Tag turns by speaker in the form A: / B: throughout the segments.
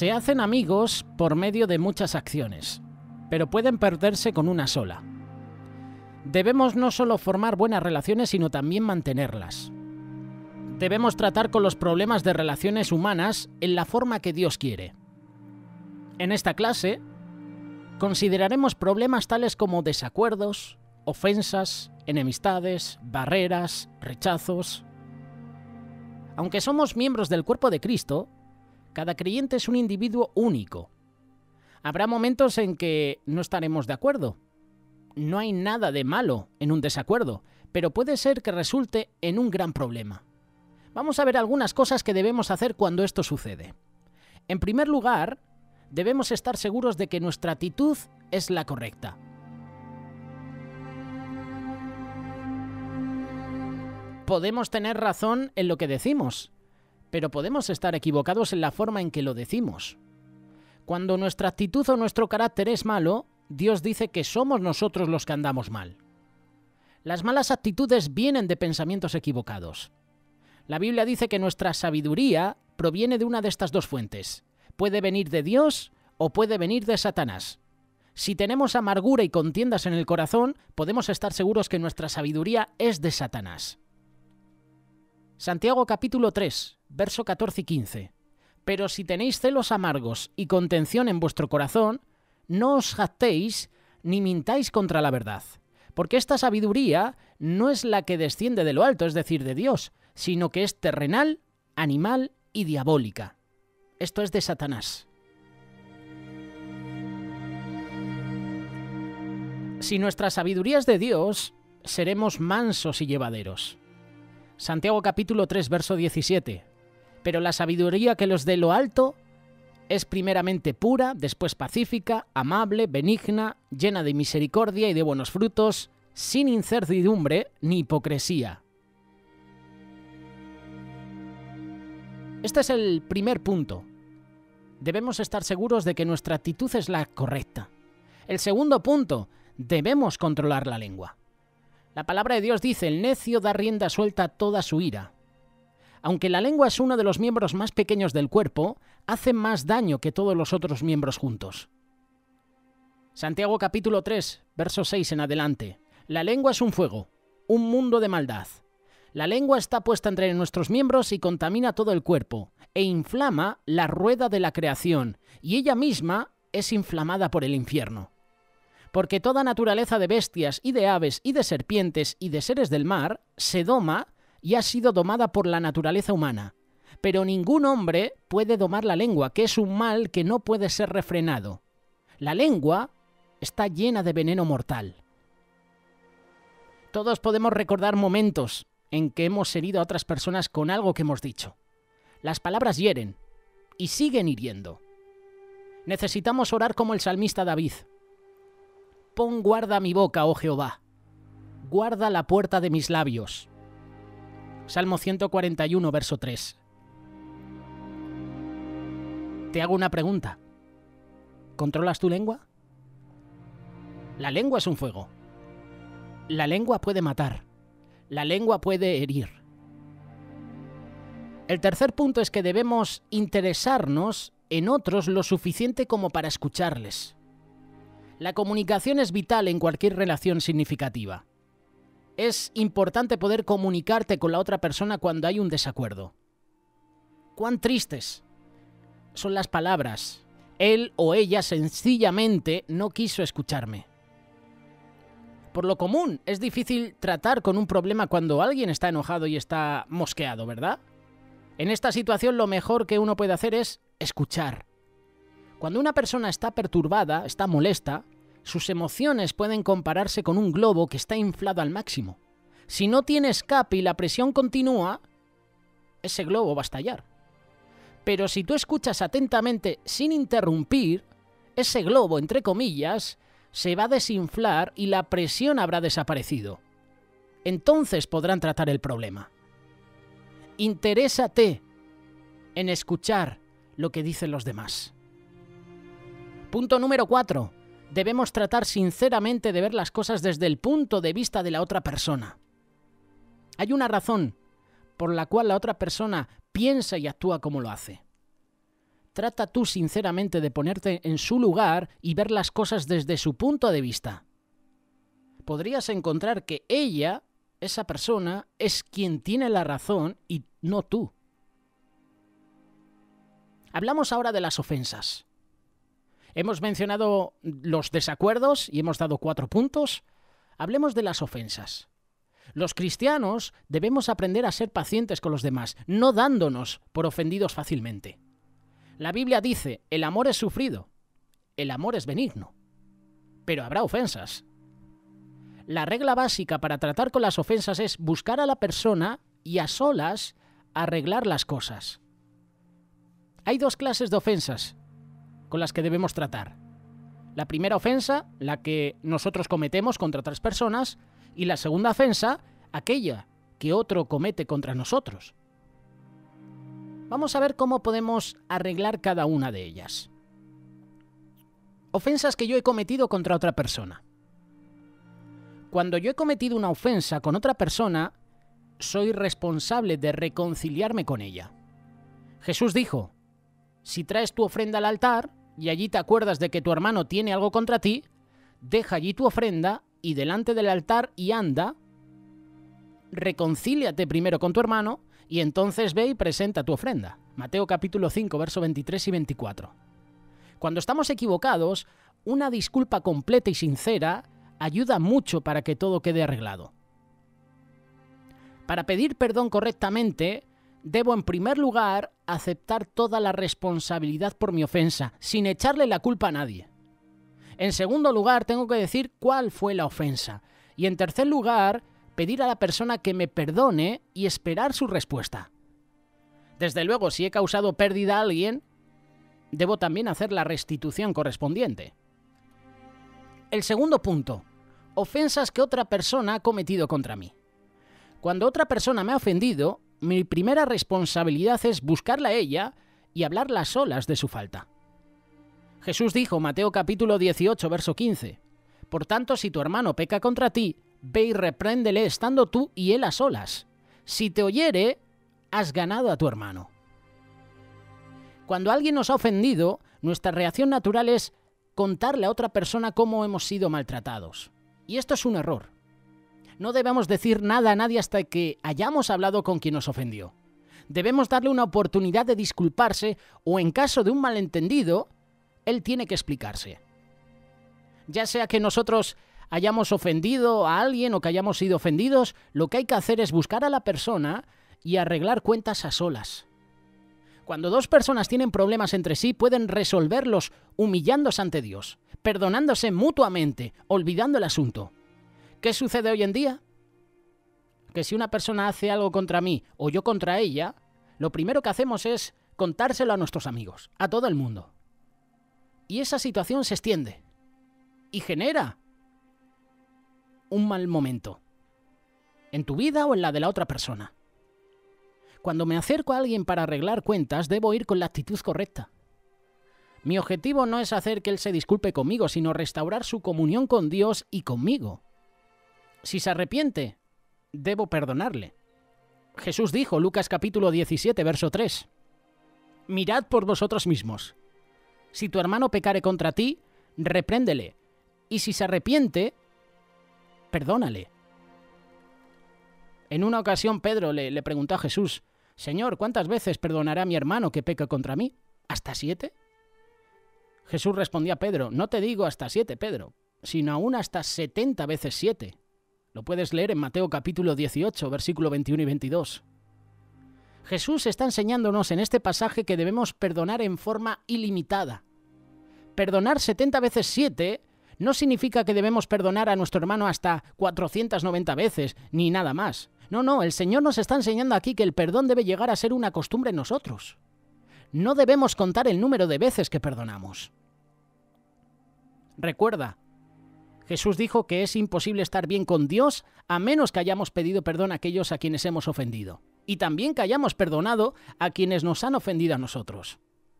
A: Se hacen amigos por medio de muchas acciones, pero pueden perderse con una sola. Debemos no solo formar buenas relaciones, sino también mantenerlas. Debemos tratar con los problemas de relaciones humanas en la forma que Dios quiere. En esta clase, consideraremos problemas tales como desacuerdos, ofensas, enemistades, barreras, rechazos. Aunque somos miembros del cuerpo de Cristo, cada creyente es un individuo único. Habrá momentos en que no estaremos de acuerdo. No hay nada de malo en un desacuerdo, pero puede ser que resulte en un gran problema. Vamos a ver algunas cosas que debemos hacer cuando esto sucede. En primer lugar, debemos estar seguros de que nuestra actitud es la correcta. Podemos tener razón en lo que decimos, pero podemos estar equivocados en la forma en que lo decimos. Cuando nuestra actitud o nuestro carácter es malo, Dios dice que somos nosotros los que andamos mal. Las malas actitudes vienen de pensamientos equivocados. La Biblia dice que nuestra sabiduría proviene de una de estas dos fuentes. Puede venir de Dios o puede venir de Satanás. Si tenemos amargura y contiendas en el corazón, podemos estar seguros que nuestra sabiduría es de Satanás. Santiago capítulo 3, verso 14 y 15. Pero si tenéis celos amargos y contención en vuestro corazón, no os jactéis ni mintáis contra la verdad, porque esta sabiduría no es la que desciende de lo alto, es decir, de Dios, sino que es terrenal, animal y diabólica. Esto es de Satanás. Si nuestra sabiduría es de Dios, seremos mansos y llevaderos. Santiago capítulo 3, verso 17. Pero la sabiduría que los de lo alto es primeramente pura, después pacífica, amable, benigna, llena de misericordia y de buenos frutos, sin incertidumbre ni hipocresía. Este es el primer punto. Debemos estar seguros de que nuestra actitud es la correcta. El segundo punto, debemos controlar la lengua. La palabra de Dios dice: el necio da rienda suelta a toda su ira. Aunque la lengua es uno de los miembros más pequeños del cuerpo, hace más daño que todos los otros miembros juntos. Santiago capítulo 3, verso 6 en adelante. La lengua es un fuego, un mundo de maldad. La lengua está puesta entre nuestros miembros y contamina todo el cuerpo, e inflama la rueda de la creación, y ella misma es inflamada por el infierno. Porque toda naturaleza de bestias y de aves y de serpientes y de seres del mar se doma y ha sido domada por la naturaleza humana. Pero ningún hombre puede domar la lengua, que es un mal que no puede ser refrenado. La lengua está llena de veneno mortal. Todos podemos recordar momentos en que hemos herido a otras personas con algo que hemos dicho. Las palabras hieren y siguen hiriendo. Necesitamos orar como el salmista David. Pon guarda a mi boca, oh Jehová. Guarda la puerta de mis labios. Salmo 141, verso 3. Te hago una pregunta. ¿Controlas tu lengua? La lengua es un fuego. La lengua puede matar. La lengua puede herir. El tercer punto es que debemos interesarnos en otros lo suficiente como para escucharles. La comunicación es vital en cualquier relación significativa. Es importante poder comunicarte con la otra persona cuando hay un desacuerdo. Cuán tristes son las palabras. Él o ella sencillamente no quiso escucharme. Por lo común, es difícil tratar con un problema cuando alguien está enojado y está mosqueado, ¿verdad? En esta situación lo mejor que uno puede hacer es escuchar. Cuando una persona está perturbada, está molesta, sus emociones pueden compararse con un globo que está inflado al máximo. Si no tiene escape y la presión continúa, ese globo va a estallar. Pero si tú escuchas atentamente sin interrumpir, ese globo, entre comillas, se va a desinflar y la presión habrá desaparecido. Entonces podrán tratar el problema. Interésate en escuchar lo que dicen los demás. Punto número 4. Debemos tratar sinceramente de ver las cosas desde el punto de vista de la otra persona. Hay una razón por la cual la otra persona piensa y actúa como lo hace. trata tú sinceramente de ponerte en su lugar y ver las cosas desde su punto de vista. Podrías encontrar que ella, esa persona, es quien tiene la razón y no tú. Hablamos ahora de las ofensas. Hemos mencionado los desacuerdos y hemos dado 4 puntos. Hablemos de las ofensas. Los cristianos debemos aprender a ser pacientes con los demás, no dándonos por ofendidos fácilmente. La Biblia dice, el amor es sufrido, el amor es benigno, pero habrá ofensas. La regla básica para tratar con las ofensas es buscar a la persona y a solas arreglar las cosas. Hay 2 clases de ofensas con las que debemos tratar. La primera ofensa, la que nosotros cometemos contra otras personas, y la segunda ofensa, aquella que otro comete contra nosotros. Vamos a ver cómo podemos arreglar cada una de ellas. Ofensas que yo he cometido contra otra persona. Cuando yo he cometido una ofensa con otra persona, soy responsable de reconciliarme con ella. Jesús dijo, si traes tu ofrenda al altar y allí te acuerdas de que tu hermano tiene algo contra ti, deja allí tu ofrenda y delante del altar y anda, reconcíliate primero con tu hermano y entonces ve y presenta tu ofrenda. Mateo capítulo 5, verso 23 y 24. Cuando estamos equivocados, una disculpa completa y sincera ayuda mucho para que todo quede arreglado. Para pedir perdón correctamente, debo en primer lugar aceptar toda la responsabilidad por mi ofensa, sin echarle la culpa a nadie. En segundo lugar, tengo que decir cuál fue la ofensa. Y en tercer lugar, pedir a la persona que me perdone y esperar su respuesta. Desde luego, si he causado pérdida a alguien, debo también hacer la restitución correspondiente. El segundo punto, ofensas que otra persona ha cometido contra mí. Cuando otra persona me ha ofendido, mi primera responsabilidad es buscarla a ella y hablarla a solas de su falta. Jesús dijo, Mateo capítulo 18, verso 15, por tanto, si tu hermano peca contra ti, ve y repréndele estando tú y él a solas. Si te oyere, has ganado a tu hermano. Cuando alguien nos ha ofendido, nuestra reacción natural es contarle a otra persona cómo hemos sido maltratados. Y esto es un error. No debemos decir nada a nadie hasta que hayamos hablado con quien nos ofendió. Debemos darle una oportunidad de disculparse o, en caso de un malentendido, él tiene que explicarse. Ya sea que nosotros hayamos ofendido a alguien o que hayamos sido ofendidos, lo que hay que hacer es buscar a la persona y arreglar cuentas a solas. Cuando 2 personas tienen problemas entre sí, pueden resolverlos humillándose ante Dios, perdonándose mutuamente, olvidando el asunto. ¿Qué sucede hoy en día? Que si una persona hace algo contra mí o yo contra ella, lo primero que hacemos es contárselo a nuestros amigos, a todo el mundo. Y esa situación se extiende y genera un mal momento en tu vida o en la de la otra persona. Cuando me acerco a alguien para arreglar cuentas, debo ir con la actitud correcta. Mi objetivo no es hacer que él se disculpe conmigo, sino restaurar su comunión con Dios y conmigo. Si se arrepiente, debo perdonarle. Jesús dijo, Lucas capítulo 17, verso 3, mirad por vosotros mismos. Si tu hermano pecare contra ti, repréndele, y si se arrepiente, perdónale. En una ocasión Pedro le preguntó a Jesús, Señor, ¿cuántas veces perdonará a mi hermano que peca contra mí? ¿Hasta 7? Jesús respondió a Pedro, no te digo hasta 7, Pedro, sino aún hasta 70 veces 7. Lo puedes leer en Mateo capítulo 18, versículo 21 y 22. Jesús está enseñándonos en este pasaje que debemos perdonar en forma ilimitada. Perdonar 70 veces 7 no significa que debemos perdonar a nuestro hermano hasta 490 veces, ni nada más. No, el Señor nos está enseñando aquí que el perdón debe llegar a ser una costumbre en nosotros. No debemos contar el número de veces que perdonamos. Recuerda, Jesús dijo que es imposible estar bien con Dios a menos que hayamos pedido perdón a aquellos a quienes hemos ofendido. Y también que hayamos perdonado a quienes nos han ofendido a nosotros.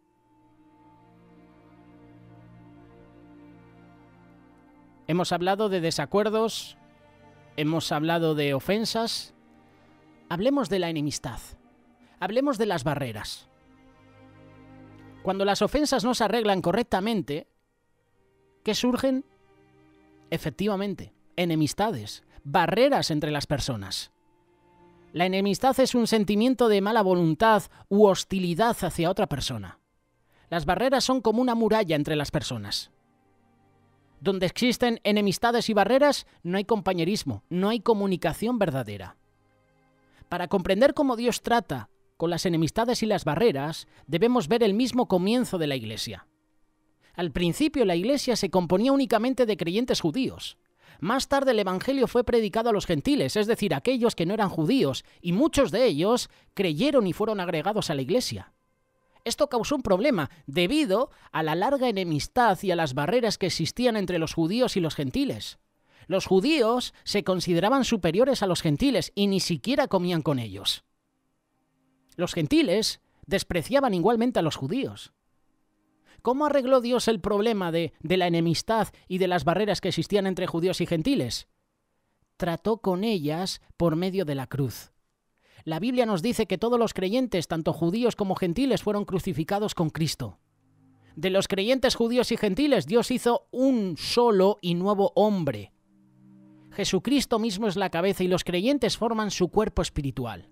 A: Hemos hablado de desacuerdos, hemos hablado de ofensas. Hablemos de la enemistad. Hablemos de las barreras. Cuando las ofensas no se arreglan correctamente, ¿qué surgen? Efectivamente, enemistades, barreras entre las personas. La enemistad es un sentimiento de mala voluntad u hostilidad hacia otra persona. Las barreras son como una muralla entre las personas. Donde existen enemistades y barreras, no hay compañerismo, no hay comunicación verdadera. Para comprender cómo Dios trata con las enemistades y las barreras, debemos ver el mismo comienzo de la Iglesia. Al principio la Iglesia se componía únicamente de creyentes judíos. Más tarde el Evangelio fue predicado a los gentiles, es decir, a aquellos que no eran judíos, y muchos de ellos creyeron y fueron agregados a la Iglesia. Esto causó un problema debido a la larga enemistad y a las barreras que existían entre los judíos y los gentiles. Los judíos se consideraban superiores a los gentiles y ni siquiera comían con ellos. Los gentiles despreciaban igualmente a los judíos. ¿Cómo arregló Dios el problema de la enemistad y de las barreras que existían entre judíos y gentiles? Trató con ellas por medio de la cruz. La Biblia nos dice que todos los creyentes, tanto judíos como gentiles, fueron crucificados con Cristo. De los creyentes judíos y gentiles, Dios hizo un solo y nuevo hombre. Jesucristo mismo es la cabeza y los creyentes forman su cuerpo espiritual.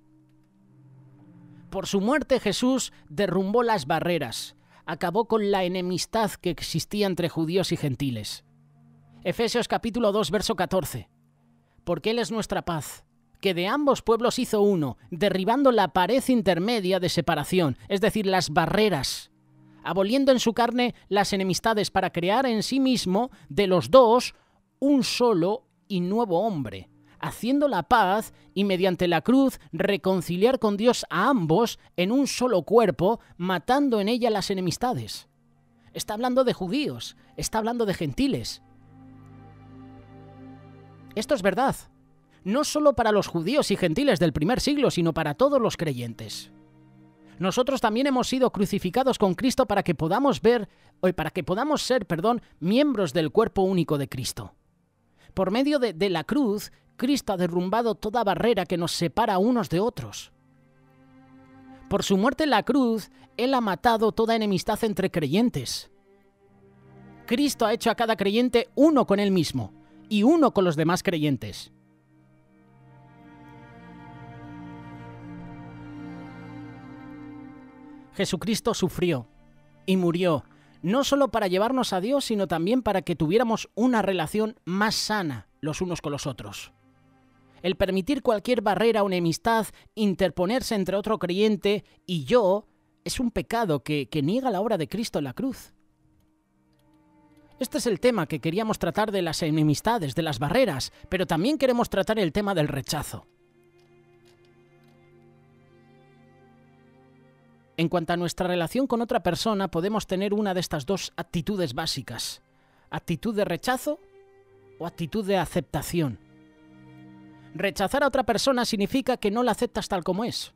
A: Por su muerte Jesús derrumbó las barreras, acabó con la enemistad que existía entre judíos y gentiles. Efesios capítulo 2, verso 14. Porque Él es nuestra paz, que de ambos pueblos hizo uno, derribando la pared intermedia de separación, es decir, las barreras, aboliendo en su carne las enemistades para crear en sí mismo de los dos un solo y nuevo hombre, haciendo la paz y mediante la cruz reconciliar con Dios a ambos en un solo cuerpo, matando en ella las enemistades. Está hablando de judíos, está hablando de gentiles. Esto es verdad, no solo para los judíos y gentiles del primer siglo, sino para todos los creyentes. Nosotros también hemos sido crucificados con Cristo para que podamos ser, miembros del cuerpo único de Cristo. Por medio de la cruz, Cristo ha derrumbado toda barrera que nos separa unos de otros. Por su muerte en la cruz, Él ha matado toda enemistad entre creyentes. Cristo ha hecho a cada creyente uno con Él mismo y uno con los demás creyentes. Jesucristo sufrió y murió, no solo para llevarnos a Dios, sino también para que tuviéramos una relación más sana los unos con los otros. El permitir cualquier barrera o enemistad interponerse entre otro creyente y yo es un pecado que niega la obra de Cristo en la cruz. Este es el tema que queríamos tratar de las enemistades, de las barreras, pero también queremos tratar el tema del rechazo. En cuanto a nuestra relación con otra persona, podemos tener una de estas dos actitudes básicas: actitud de rechazo o actitud de aceptación. Rechazar a otra persona significa que no la aceptas tal como es.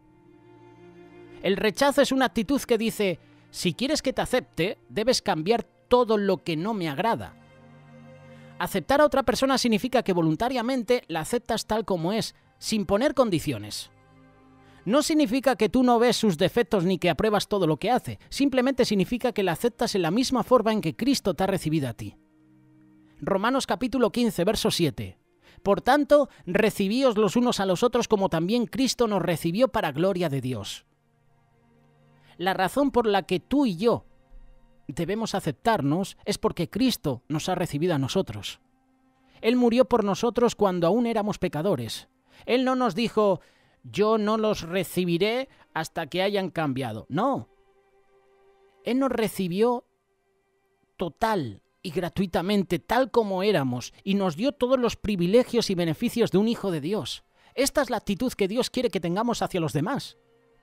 A: El rechazo es una actitud que dice: si quieres que te acepte, debes cambiar todo lo que no me agrada. Aceptar a otra persona significa que voluntariamente la aceptas tal como es, sin poner condiciones. No significa que tú no ves sus defectos ni que apruebas todo lo que hace, simplemente significa que la aceptas en la misma forma en que Cristo te ha recibido a ti. Romanos capítulo 15, verso 7. Por tanto, recibíos los unos a los otros como también Cristo nos recibió para gloria de Dios. La razón por la que tú y yo debemos aceptarnos es porque Cristo nos ha recibido a nosotros. Él murió por nosotros cuando aún éramos pecadores. Él no nos dijo: yo no los recibiré hasta que hayan cambiado. No. Él nos recibió total y gratuitamente, tal como éramos, y nos dio todos los privilegios y beneficios de un hijo de Dios. Esta es la actitud que Dios quiere que tengamos hacia los demás.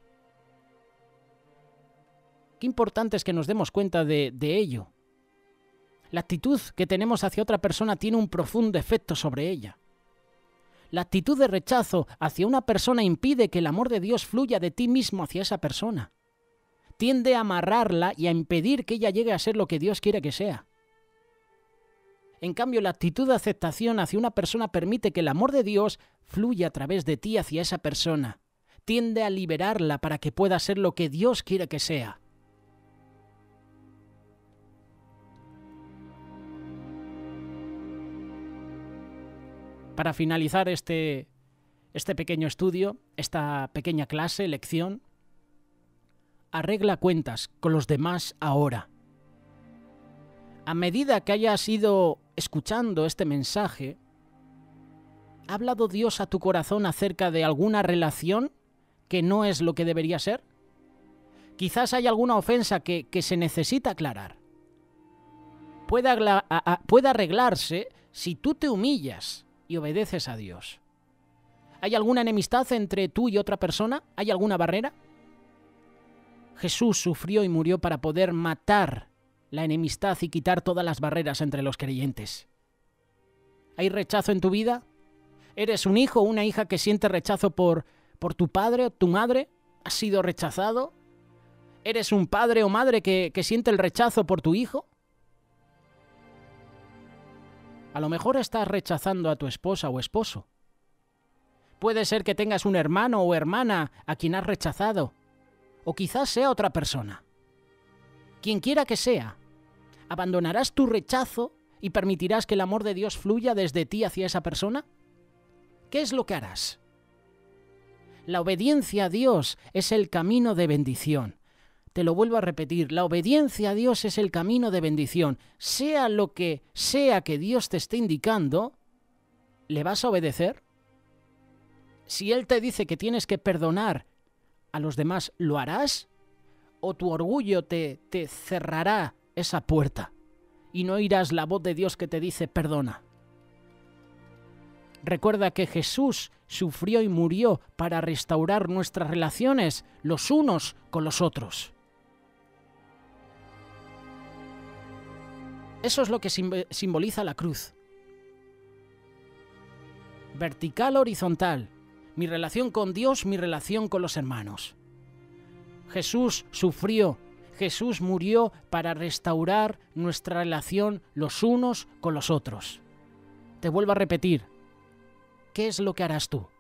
A: Qué importante es que nos demos cuenta de ello. La actitud que tenemos hacia otra persona tiene un profundo efecto sobre ella. La actitud de rechazo hacia una persona impide que el amor de Dios fluya de ti mismo hacia esa persona. Tiende a amarrarla y a impedir que ella llegue a ser lo que Dios quiere que sea. En cambio, la actitud de aceptación hacia una persona permite que el amor de Dios fluya a través de ti hacia esa persona. Tiende a liberarla para que pueda ser lo que Dios quiere que sea. Para finalizar este pequeño estudio, esta pequeña clase, lección, arregla cuentas con los demás ahora. A medida que hayas ido escuchando este mensaje, ¿ha hablado Dios a tu corazón acerca de alguna relación que no es lo que debería ser? Quizás hay alguna ofensa que se necesita aclarar. Puede arreglarse si tú te humillas y obedeces a Dios. ¿Hay alguna enemistad entre tú y otra persona? ¿Hay alguna barrera? Jesús sufrió y murió para poder matar la enemistad y quitar todas las barreras entre los creyentes. ¿Hay rechazo en tu vida? ¿Eres un hijo o una hija que siente rechazo por tu padre o tu madre? ¿Has sido rechazado? ¿Eres un padre o madre que siente el rechazo por tu hijo? A lo mejor estás rechazando a tu esposa o esposo. Puede ser que tengas un hermano o hermana a quien has rechazado. O quizás sea otra persona. Quien quiera que sea, ¿abandonarás tu rechazo y permitirás que el amor de Dios fluya desde ti hacia esa persona? ¿Qué es lo que harás? La obediencia a Dios es el camino de bendición. Te lo vuelvo a repetir, la obediencia a Dios es el camino de bendición. Sea lo que sea que Dios te esté indicando, ¿le vas a obedecer? Si Él te dice que tienes que perdonar a los demás, ¿lo harás? ¿O tu orgullo te cerrará esa puerta y no oirás la voz de Dios que te dice perdona? Recuerda que Jesús sufrió y murió para restaurar nuestras relaciones los unos con los otros. Eso es lo que simboliza la cruz. Vertical, horizontal. Mi relación con Dios, mi relación con los hermanos. Jesús sufrió, Jesús murió para restaurar nuestra relación los unos con los otros. Te vuelvo a repetir, ¿qué es lo que harás tú?